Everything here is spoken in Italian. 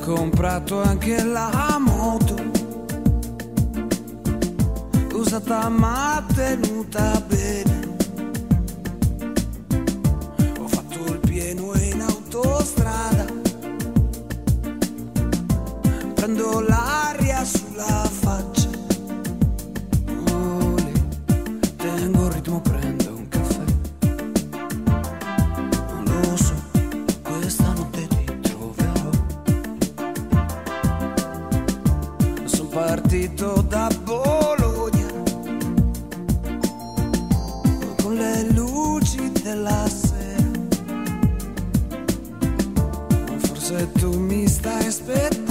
comprato anche la moto, usata ma tenuta bene. Ho fatto il pieno in autostrada, prendo l'aria sulla faccia. Oh, lì, tengo il ritmo, prendo un caffè. Non lo so, questa notte ti troverò. Sono partito da Bologna con le luci della sera. Forse tu mi stai aspettando,